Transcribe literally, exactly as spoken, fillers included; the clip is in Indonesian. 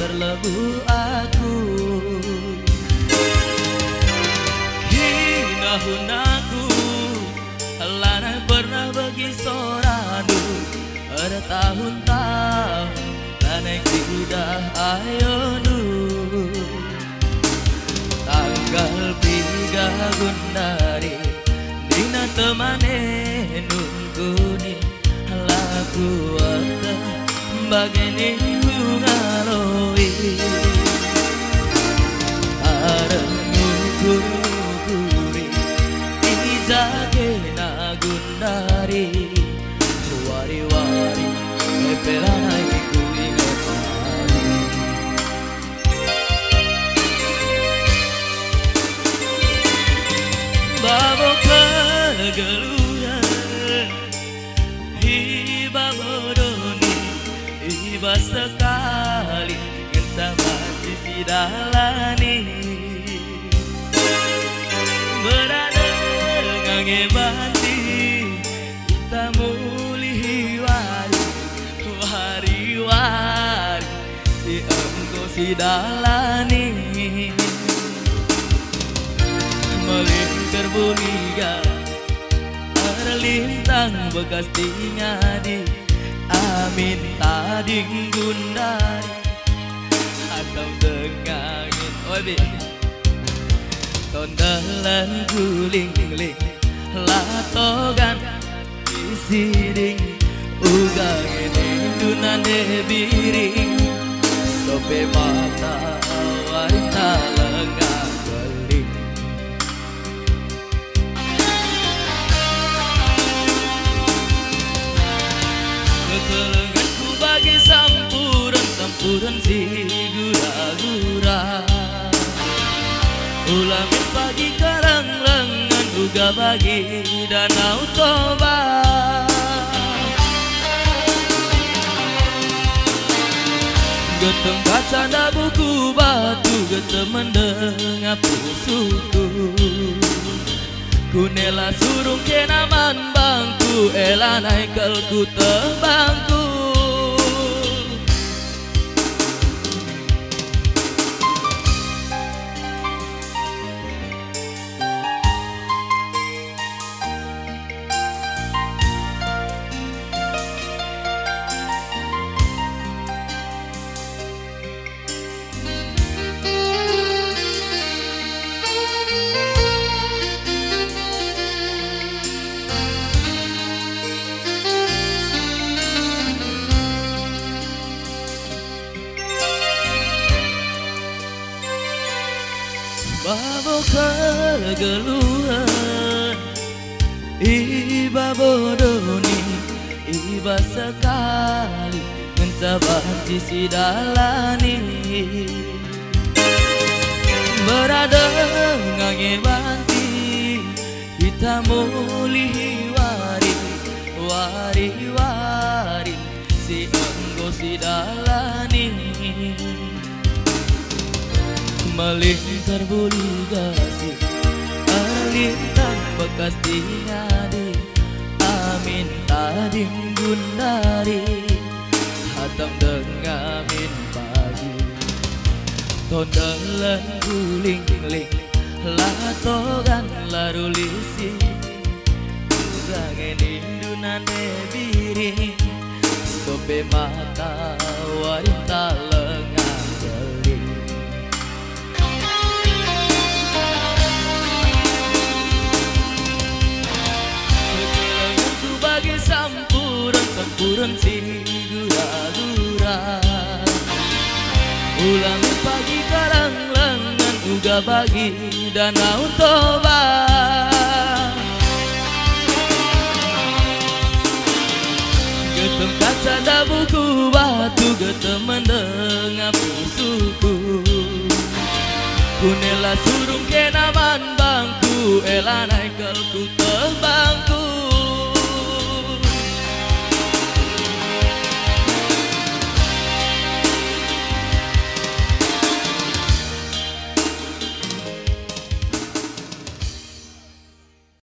terlebu aku. Hinahun aku Lana pernah bagi soranu ada tahun-tahun Lana tidak ayonu tanggal tiga Gundari Dina temane nunggu lagu ada bageni ngaloi ada nunggu-nunggu ijake na Gundari wari-wari epelana iku ingatari babo kegeluhan hiba bodoni hiba sekali ngentama sisi dalani berada ngangebati kita mulih wari wari-wari si engkau si dalani melingkar buliga ada lintang bekas tingadi amin tading Gundari atau dengangin obi tondalan guling-ling latogan isiding ugang ini dunane biring sope mata warna lengah beling kekelenganku bagi sampuran sampuran si gura-gura ulamin pagi karang-rangan juga bagi Danau Toba getem kaca da buku batu getem mendengar pusuku kunela surung kenaman bangku ela naik kelku tebangku babo kegeluhan iba bodoni iba sekali mencabar sisi dalani berada ngagebanti kita mulih wari wari-wari si enggo si dalani melingkar buligasi alintang bekas tingadi amin tading Gundari hatam dengamin pagi tondalan guling-ling latogan larulisi ugangen indunane biring sope mata warita lengah geling bagi sampuran sampuran si gura-gura ulami pagi karang-rangan juga bagi Danau Toba getem kaca da buku batu getem mendengar pusuku kunela surung kenaman bangku ela naik kelku tebangku